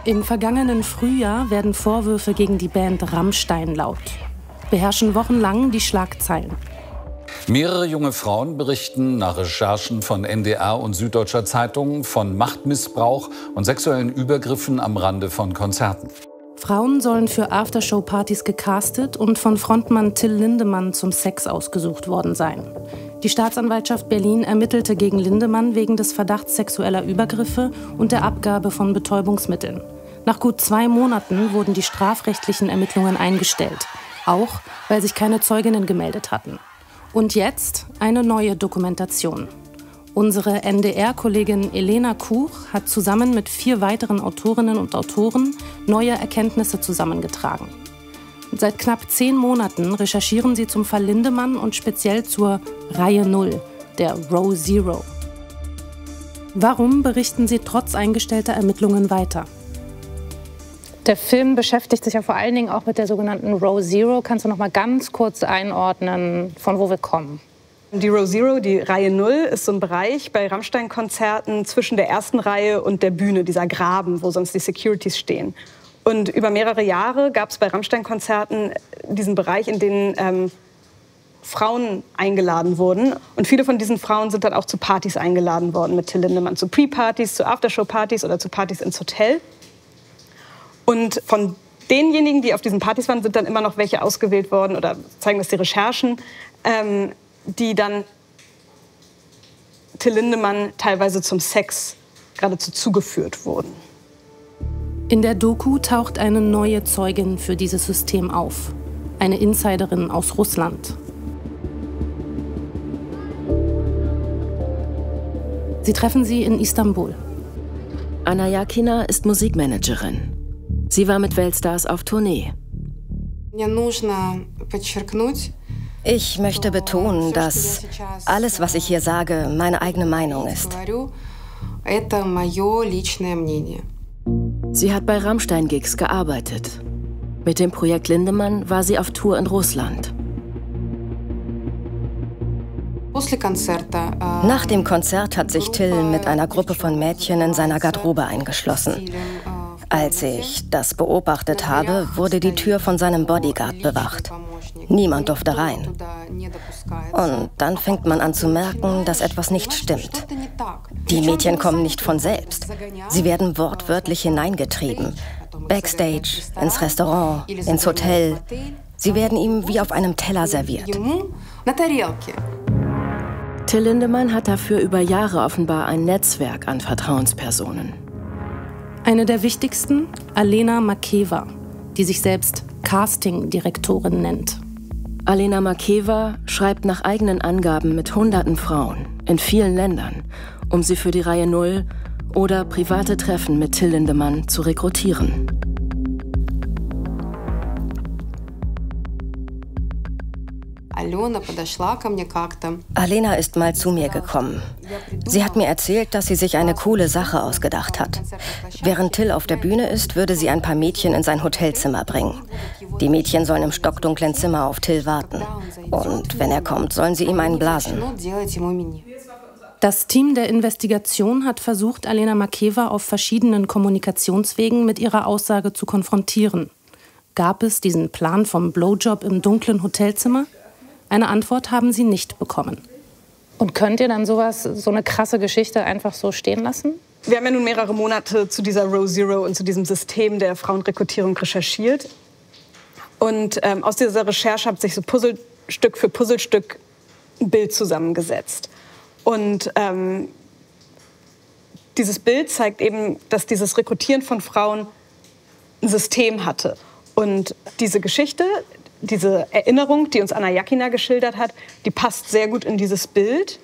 Im vergangenen Frühjahr werden Vorwürfe gegen die Band Rammstein laut. Beherrschen wochenlang die Schlagzeilen. Mehrere junge Frauen berichten nach Recherchen von NDR und Süddeutscher Zeitung von Machtmissbrauch und sexuellen Übergriffen am Rande von Konzerten. Frauen sollen für Aftershow-Partys gecastet und von Frontmann Till Lindemann zum Sex ausgesucht worden sein. Die Staatsanwaltschaft Berlin ermittelte gegen Lindemann wegen des Verdachts sexueller Übergriffe und der Abgabe von Betäubungsmitteln. Nach gut 2 Monaten wurden die strafrechtlichen Ermittlungen eingestellt, auch weil sich keine Zeuginnen gemeldet hatten. Und jetzt eine neue Dokumentation. Unsere NDR-Kollegin Elena Kuch hat zusammen mit 4 weiteren Autorinnen und Autoren neue Erkenntnisse zusammengetragen. Seit knapp 10 Monaten recherchieren sie zum Fall Lindemann und speziell zur Reihe 0, der Row Zero. Warum berichten sie trotz eingestellter Ermittlungen weiter? Der Film beschäftigt sich ja vor allen Dingen auch mit der sogenannten Row Zero. Kannst du noch mal ganz kurz einordnen, von wo wir kommen? Die Row Zero, die Reihe 0, ist so ein Bereich bei Rammstein-Konzerten zwischen der ersten Reihe und der Bühne, dieser Graben, wo sonst die Securities stehen. Und über mehrere Jahre gab es bei Rammstein-Konzerten diesen Bereich, in den Frauen eingeladen wurden. Und viele von diesen Frauen sind dann auch zu Partys eingeladen worden mit Till Lindemann. Zu Pre-Partys, zu Aftershow-Partys oder zu Partys ins Hotel. Und von denjenigen, die auf diesen Partys waren, sind dann immer noch welche ausgewählt worden, oder zeigen das die Recherchen, die dann Till Lindemann teilweise zum Sex geradezu zugeführt wurden. In der Doku taucht eine neue Zeugin für dieses System auf. Eine Insiderin aus Russland. Sie treffen sie in Istanbul. Anna Yakina ist Musikmanagerin. Sie war mit Weltstars auf Tournee. Ich möchte betonen, dass alles, was ich hier sage, meine eigene Meinung ist. Sie hat bei Rammstein-Gigs gearbeitet. Mit dem Projekt Lindemann war sie auf Tour in Russland. Nach dem Konzert hat sich Till mit einer Gruppe von Mädchen in seiner Garderobe eingeschlossen. Als ich das beobachtet habe, wurde die Tür von seinem Bodyguard bewacht. Niemand durfte rein. Und dann fängt man an zu merken, dass etwas nicht stimmt. Die Mädchen kommen nicht von selbst. Sie werden wortwörtlich hineingetrieben. Backstage, ins Restaurant, ins Hotel. Sie werden ihm wie auf einem Teller serviert. Till Lindemann hat dafür über Jahre offenbar ein Netzwerk an Vertrauenspersonen. Eine der wichtigsten, Alena Makeva, die sich selbst Casting-Direktorin nennt. Alena Makeva schreibt nach eigenen Angaben mit Hunderten Frauen in vielen Ländern, um sie für die Reihe 0 oder private Treffen mit Till Lindemann zu rekrutieren. Alena ist mal zu mir gekommen. Sie hat mir erzählt, dass sie sich eine coole Sache ausgedacht hat. Während Till auf der Bühne ist, würde sie ein paar Mädchen in sein Hotelzimmer bringen. Die Mädchen sollen im stockdunklen Zimmer auf Till warten. Und wenn er kommt, sollen sie ihm einen blasen. Das Team der Investigation hat versucht, Alena Makeva auf verschiedenen Kommunikationswegen mit ihrer Aussage zu konfrontieren. Gab es diesen Plan vom Blowjob im dunklen Hotelzimmer? Eine Antwort haben sie nicht bekommen. Und könnt ihr dann so eine krasse Geschichte einfach so stehen lassen? Wir haben ja nun mehrere Monate zu dieser Row Zero und zu diesem System der Frauenrekrutierung recherchiert. Und aus dieser Recherche hat sich so Puzzlestück für Puzzlestück ein Bild zusammengesetzt. Und dieses Bild zeigt eben, dass dieses Rekrutieren von Frauen ein System hatte. Und diese Geschichte, diese Erinnerung, die uns Anna Yakina geschildert hat, die passt sehr gut in dieses Bild.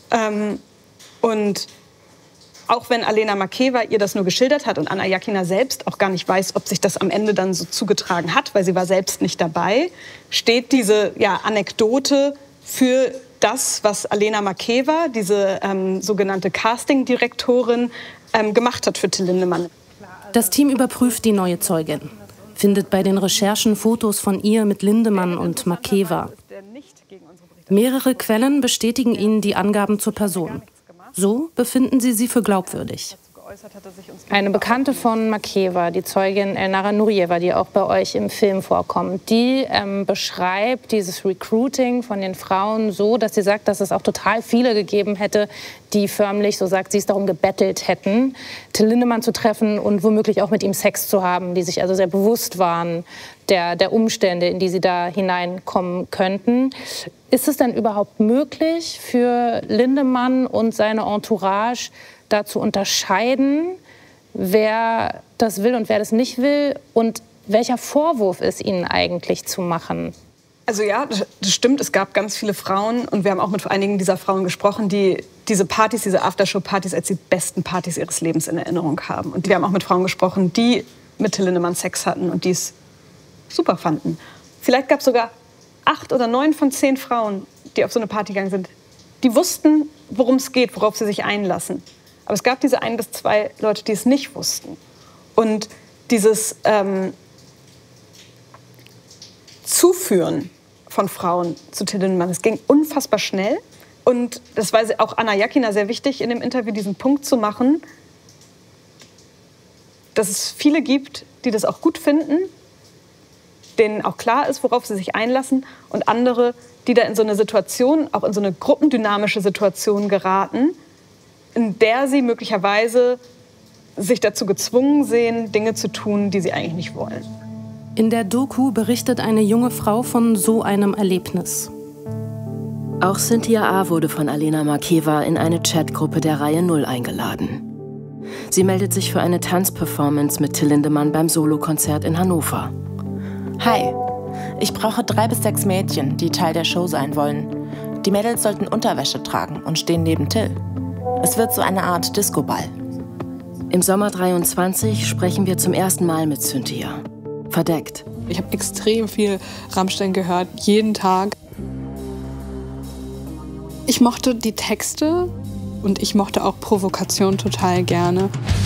Und auch wenn Alena Makeva ihr das nur geschildert hat und Anna Yakina selbst auch gar nicht weiß, ob sich das am Ende dann so zugetragen hat, weil sie war selbst nicht dabei, steht diese Anekdote für das, was Alena Makeva, diese sogenannte Casting-Direktorin, gemacht hat für Till Lindemann. Das Team überprüft die neue Zeugin, findet bei den Recherchen Fotos von ihr mit Lindemann und Makeva. Mehrere Quellen bestätigen ihnen die Angaben zur Person. So befinden sie für glaubwürdig. geäußert hatte, sich uns eine Bekannte von Makeva, die Zeugin Elnara Nurieva, die auch bei euch im Film vorkommt, die beschreibt dieses Recruiting von den Frauen so, dass sie sagt, dass es auch total viele gegeben hätte, die förmlich, so sagt sie es, darum gebettelt hätten, Till Lindemann zu treffen und womöglich auch mit ihm Sex zu haben, die sich also sehr bewusst waren der Umstände, in die sie da hineinkommen könnten. Ist es denn überhaupt möglich für Lindemann und seine Entourage, da zu unterscheiden, wer das will und wer das nicht will und welcher Vorwurf ist ihnen eigentlich zu machen? Also ja, das stimmt, es gab ganz viele Frauen und wir haben auch mit einigen dieser Frauen gesprochen, die diese Partys, diese Aftershow-Partys als die besten Partys ihres Lebens in Erinnerung haben. Und wir haben auch mit Frauen gesprochen, die mit Till Lindemann Sex hatten und die es super fanden. Vielleicht gab es sogar 8 oder 9 von 10 Frauen, die auf so eine Party gegangen sind, die wussten, worum es geht, worauf sie sich einlassen. Aber es gab diese 1 bis 2 Leute, die es nicht wussten. Und dieses Zuführen von Frauen zu Till Lindemann, es ging unfassbar schnell. Und das war auch Anna Jachina sehr wichtig, in dem Interview diesen Punkt zu machen, dass es viele gibt, die das auch gut finden, denen auch klar ist, worauf sie sich einlassen, und andere, die da in so eine Situation, auch in so eine gruppendynamische Situation geraten, in der sie möglicherweise sich dazu gezwungen sehen, Dinge zu tun, die sie eigentlich nicht wollen. In der Doku berichtet eine junge Frau von so einem Erlebnis. Auch Cynthia A. wurde von Alena Makeva in eine Chatgruppe der Reihe 0 eingeladen. Sie meldet sich für eine Tanzperformance mit Till Lindemann beim Solokonzert in Hannover. Hi, ich brauche 3 bis 6 Mädchen, die Teil der Show sein wollen. Die Mädels sollten Unterwäsche tragen und stehen neben Till. Es wird so eine Art Disco-Ball. Im Sommer 23 sprechen wir zum ersten Mal mit Cynthia. Verdeckt. Ich habe extrem viel Rammstein gehört, jeden Tag. Ich mochte die Texte und ich mochte auch Provokation total gerne.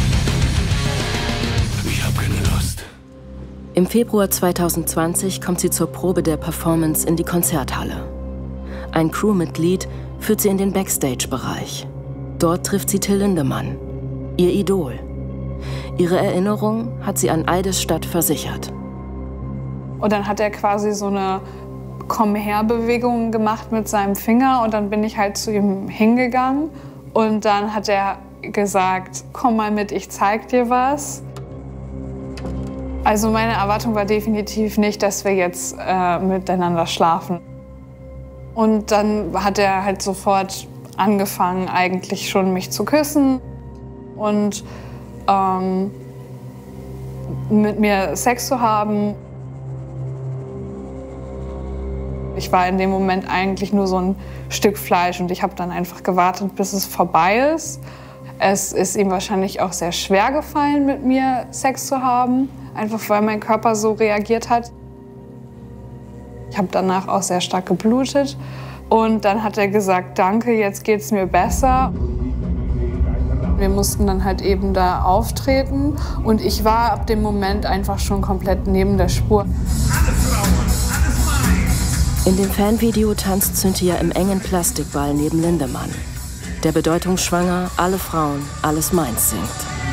Ich habe keine Lust. Im Februar 2020 kommt sie zur Probe der Performance in die Konzerthalle. Ein Crewmitglied führt sie in den Backstage-Bereich. Dort trifft sie Till Lindemann, ihr Idol. Ihre Erinnerung hat sie an Eidesstadt versichert. Und dann hat er quasi so eine Komm-her-Bewegung gemacht mit seinem Finger und dann bin ich halt zu ihm hingegangen und dann hat er gesagt, komm mal mit, ich zeig dir was. Also meine Erwartung war definitiv nicht, dass wir jetzt miteinander schlafen. Und dann hat er halt sofort angefangen, eigentlich schon mich zu küssen und mit mir Sex zu haben. Ich war in dem Moment eigentlich nur so ein Stück Fleisch und ich habe dann einfach gewartet, bis es vorbei ist. Es ist ihm wahrscheinlich auch sehr schwer gefallen, mit mir Sex zu haben, einfach weil mein Körper so reagiert hat. Ich habe danach auch sehr stark geblutet und dann hat er gesagt, danke, jetzt geht's mir besser. Wir mussten dann halt eben da auftreten und ich war ab dem Moment einfach schon komplett neben der Spur. In dem Fanvideo tanzt Cynthia im engen Plastikball neben Lindemann, der bedeutungsschwanger Alle Frauen, alles meins singt.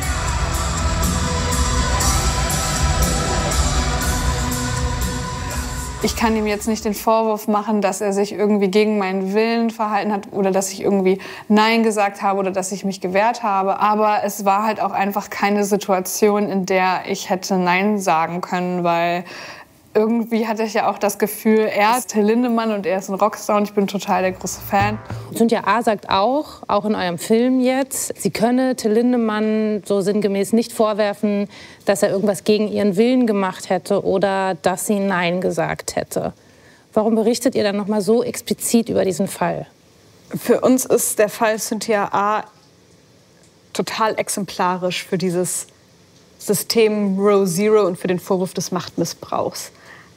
Ich kann ihm jetzt nicht den Vorwurf machen, dass er sich irgendwie gegen meinen Willen verhalten hat oder dass ich irgendwie Nein gesagt habe oder dass ich mich gewehrt habe. Aber es war halt auch einfach keine Situation, in der ich hätte Nein sagen können, weil irgendwie hatte ich ja auch das Gefühl, er ist Till Lindemann und er ist ein Rockstar und ich bin total der große Fan. Cynthia A. sagt auch in eurem Film jetzt, sie könne Till Lindemann so sinngemäß nicht vorwerfen, dass er irgendwas gegen ihren Willen gemacht hätte oder dass sie Nein gesagt hätte. Warum berichtet ihr dann noch mal so explizit über diesen Fall? Für uns ist der Fall Cynthia A. total exemplarisch für dieses System Row Zero und für den Vorwurf des Machtmissbrauchs.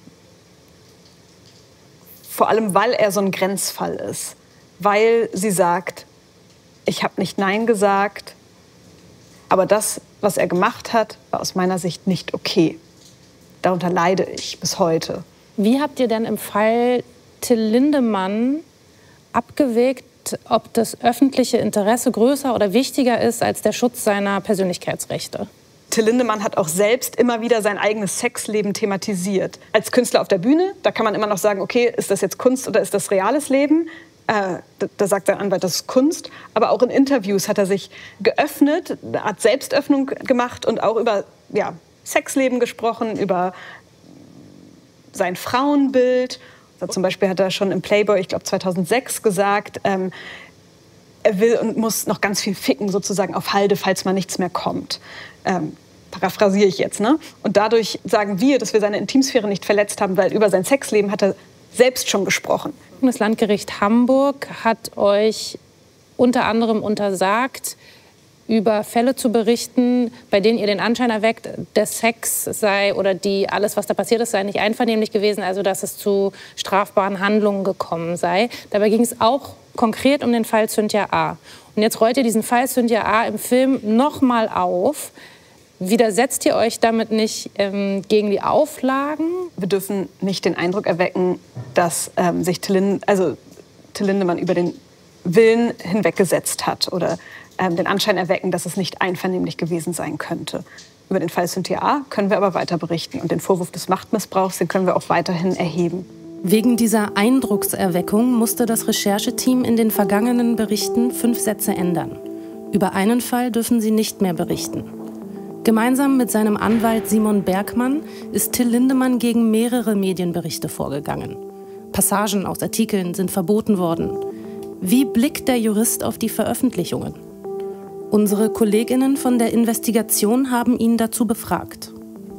Vor allem, weil er so ein Grenzfall ist. Weil sie sagt, ich habe nicht Nein gesagt, aber das, was er gemacht hat, war aus meiner Sicht nicht okay. Darunter leide ich bis heute. Wie habt ihr denn im Fall Till Lindemann abgewägt, gefragt, ob das öffentliche Interesse größer oder wichtiger ist als der Schutz seiner Persönlichkeitsrechte. Till Lindemann hat auch selbst immer wieder sein eigenes Sexleben thematisiert. Als Künstler auf der Bühne, da kann man immer noch sagen, okay, ist das jetzt Kunst oder ist das reales Leben? Da sagt der Anwalt, das ist Kunst. Aber auch in Interviews hat er sich geöffnet, hat Selbstöffnung gemacht und auch über Sexleben gesprochen, über sein Frauenbild. Also zum Beispiel hat er schon im Playboy, ich glaube 2006, gesagt, er will und muss noch ganz viel ficken, sozusagen auf Halde, falls mal nichts mehr kommt. Paraphrasiere ich jetzt, ne? Und dadurch sagen wir, dass wir seine Intimsphäre nicht verletzt haben, weil über sein Sexleben hat er selbst schon gesprochen. Das Landgericht Hamburg hat euch unter anderem untersagt, über Fälle zu berichten, bei denen ihr den Anschein erweckt, der Sex sei oder alles, was da passiert ist, sei nicht einvernehmlich gewesen, also dass es zu strafbaren Handlungen gekommen sei. Dabei ging es auch konkret um den Fall Cynthia A. Und jetzt rollt ihr diesen Fall Cynthia A im Film nochmal auf. Widersetzt ihr euch damit nicht gegen die Auflagen? Wir dürfen nicht den Eindruck erwecken, dass sich Till Lindemann über den Willen hinweggesetzt hat oder den Anschein erwecken, dass es nicht einvernehmlich gewesen sein könnte. Über den Fall Cynthia A. können wir aber weiter berichten. Und den Vorwurf des Machtmissbrauchs, den können wir auch weiterhin erheben. Wegen dieser Eindruckserweckung musste das Rechercheteam in den vergangenen Berichten 5 Sätze ändern. Über einen Fall dürfen sie nicht mehr berichten. Gemeinsam mit seinem Anwalt Simon Bergmann ist Till Lindemann gegen mehrere Medienberichte vorgegangen. Passagen aus Artikeln sind verboten worden. Wie blickt der Jurist auf die Veröffentlichungen? Unsere KollegInnen von der Investigation haben ihn dazu befragt.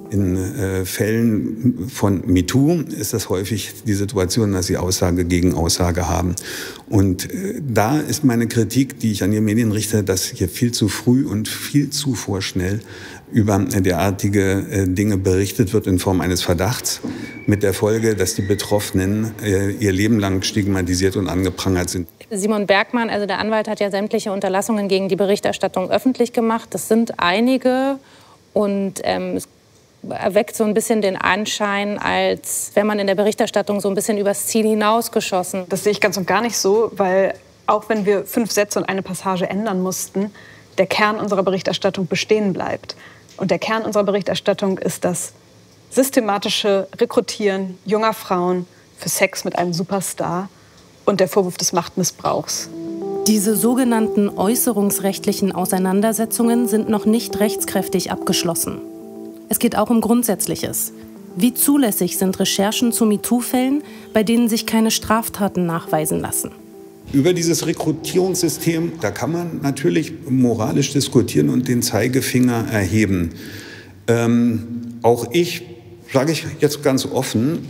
In Fällen von MeToo ist das häufig die Situation, dass sie Aussage gegen Aussage haben. Und da ist meine Kritik, die ich an die Medien richte, dass hier viel zu früh und viel zu vorschnell über derartige Dinge berichtet wird in Form eines Verdachts, mit der Folge, dass die Betroffenen ihr Leben lang stigmatisiert und angeprangert sind. Simon Bergmann, also der Anwalt, hat ja sämtliche Unterlassungen gegen die Berichterstattung öffentlich gemacht. Das sind einige und es erweckt so ein bisschen den Anschein, als wäre man in der Berichterstattung so ein bisschen übers Ziel hinausgeschossen. Das sehe ich ganz und gar nicht so, weil auch wenn wir 5 Sätze und eine Passage ändern mussten, der Kern unserer Berichterstattung bestehen bleibt. Und der Kern unserer Berichterstattung ist das systematische Rekrutieren junger Frauen für Sex mit einem Superstar und der Vorwurf des Machtmissbrauchs. Diese sogenannten äußerungsrechtlichen Auseinandersetzungen sind noch nicht rechtskräftig abgeschlossen. Es geht auch um Grundsätzliches. Wie zulässig sind Recherchen zu MeToo-Fällen, bei denen sich keine Straftaten nachweisen lassen? Über dieses Rekrutierungssystem, da kann man natürlich moralisch diskutieren und den Zeigefinger erheben. Auch ich, sage ich jetzt ganz offen,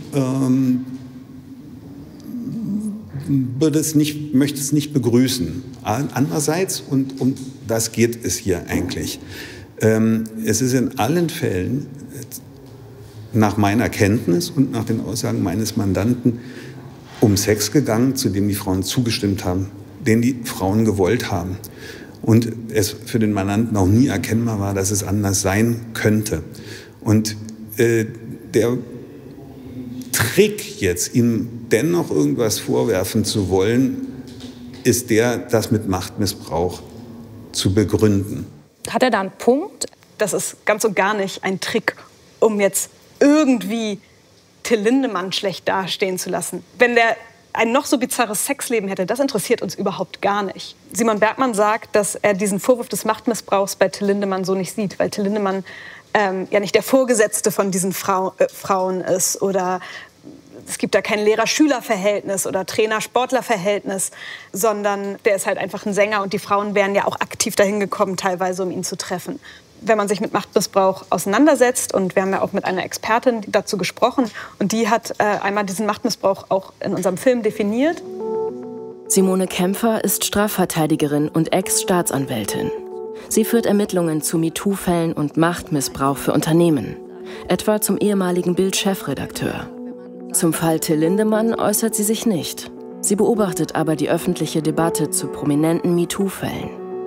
möchte es nicht begrüßen. Andererseits, und um das geht es hier eigentlich, es ist in allen Fällen, nach meiner Kenntnis und nach den Aussagen meines Mandanten, um Sex gegangen, zu dem die Frauen zugestimmt haben, den die Frauen gewollt haben. Und es für den Mandanten auch nie erkennbar war, dass es anders sein könnte. Und der Trick, jetzt ihm dennoch irgendwas vorwerfen zu wollen, ist das mit Machtmissbrauch zu begründen. Hat er da einen Punkt? Das ist ganz und gar nicht ein Trick, um jetzt irgendwie Till Lindemann schlecht dastehen zu lassen. Wenn der ein noch so bizarres Sexleben hätte, das interessiert uns überhaupt gar nicht. Simon Bergmann sagt, dass er diesen Vorwurf des Machtmissbrauchs bei Till Lindemann so nicht sieht, weil Till Lindemann ja nicht der Vorgesetzte von diesen Frauen ist oder es gibt da kein Lehrer-Schüler-Verhältnis oder Trainer-Sportler-Verhältnis, sondern der ist halt einfach ein Sänger und die Frauen wären ja auch aktiv dahin gekommen, teilweise, um ihn zu treffen. Wenn man sich mit Machtmissbrauch auseinandersetzt, und wir haben ja auch mit einer Expertin dazu gesprochen, und die hat einmal diesen Machtmissbrauch auch in unserem Film definiert. Simone Kämpfer ist Strafverteidigerin und Ex-Staatsanwältin. Sie führt Ermittlungen zu MeToo-Fällen und Machtmissbrauch für Unternehmen, etwa zum ehemaligen Bild-Chefredakteur. Zum Fall Till Lindemann äußert sie sich nicht. Sie beobachtet aber die öffentliche Debatte zu prominenten MeToo-Fällen.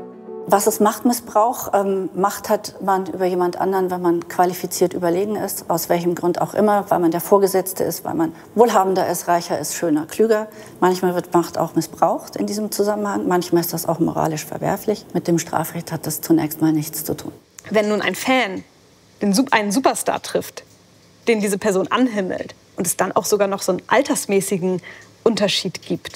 Was ist Machtmissbrauch? Macht hat man über jemand anderen, wenn man qualifiziert überlegen ist, aus welchem Grund auch immer, weil man der Vorgesetzte ist, weil man wohlhabender ist, reicher ist, schöner, klüger. Manchmal wird Macht auch missbraucht in diesem Zusammenhang. Manchmal ist das auch moralisch verwerflich. Mit dem Strafrecht hat das zunächst mal nichts zu tun. Wenn nun ein Fan einen Superstar trifft, den diese Person anhimmelt und es dann auch sogar noch so einen altersmäßigen Unterschied gibt,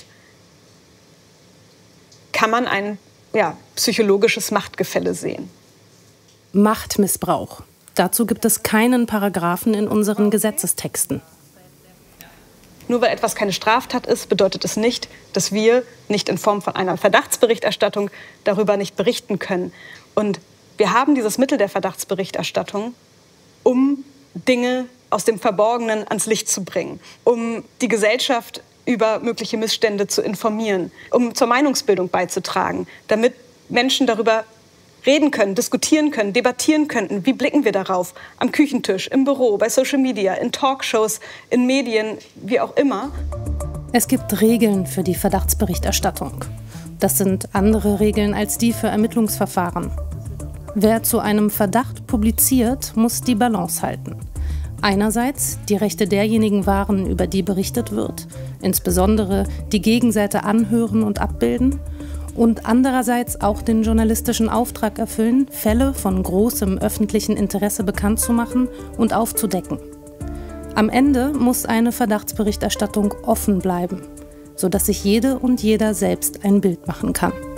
kann man ein psychologisches Machtgefälle sehen. Machtmissbrauch. Dazu gibt es keinen Paragraphen in unseren Gesetzestexten. Nur weil etwas keine Straftat ist, bedeutet es nicht, dass wir nicht in Form von einer Verdachtsberichterstattung darüber nicht berichten können. Und wir haben dieses Mittel der Verdachtsberichterstattung, um Dinge aus dem Verborgenen ans Licht zu bringen, um die Gesellschaft über mögliche Missstände zu informieren, um zur Meinungsbildung beizutragen, damit Menschen darüber reden können, diskutieren können, debattieren könnten. Wie blicken wir darauf? Am Küchentisch, im Büro, bei Social Media, in Talkshows, in Medien, wie auch immer. Es gibt Regeln für die Verdachtsberichterstattung. Das sind andere Regeln als die für Ermittlungsverfahren. Wer zu einem Verdacht publiziert, muss die Balance halten. Einerseits die Rechte derjenigen wahren, über die berichtet wird, insbesondere die Gegenseite anhören und abbilden, und andererseits auch den journalistischen Auftrag erfüllen, Fälle von großem öffentlichen Interesse bekannt zu machen und aufzudecken. Am Ende muss eine Verdachtsberichterstattung offen bleiben, sodass sich jede und jeder selbst ein Bild machen kann.